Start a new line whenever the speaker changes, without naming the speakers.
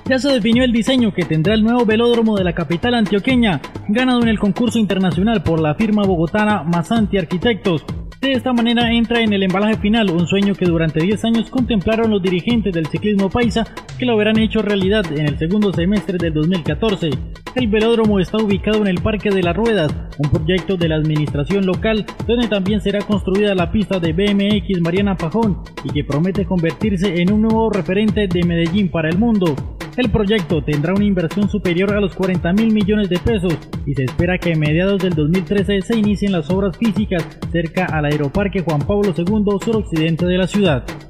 Ya se definió el diseño que tendrá el nuevo velódromo de la capital antioqueña, ganado en el concurso internacional por la firma bogotana Masanti Arquitectos. De esta manera entra en el embalaje final un sueño que durante 10 años contemplaron los dirigentes del ciclismo paisa, que lo verán hecho realidad en el segundo semestre del 2014. El velódromo está ubicado en el Parque de las Ruedas, un proyecto de la administración local, donde también será construida la pista de BMX Mariana Pajón y que promete convertirse en un nuevo referente de Medellín para el mundo. El proyecto tendrá una inversión superior a los 40.000 millones de pesos y se espera que a mediados del 2013 se inicien las obras físicas cerca al Aeroparque Juan Pablo II suroccidente de la ciudad.